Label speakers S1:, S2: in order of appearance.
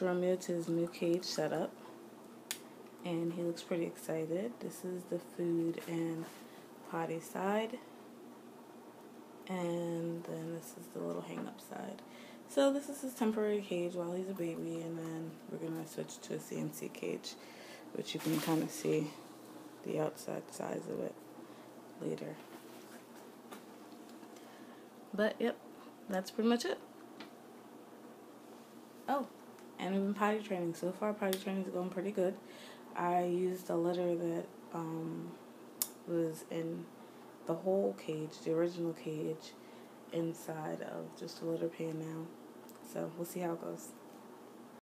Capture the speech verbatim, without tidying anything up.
S1: Romeo to his new cage setup, and he looks pretty excited. This is the food and potty side, and then this is the little hang-up side. So this is his temporary cage while he's a baby, and then we're going to switch to a C N C cage, which you can kind of see the outside size of it later. But, yep, that's pretty much it. Oh, and we've been potty training. So far, potty training is going pretty good. I used a litter that um, was in the whole cage, the original cage, inside of just a litter pan now. So we'll see how it goes.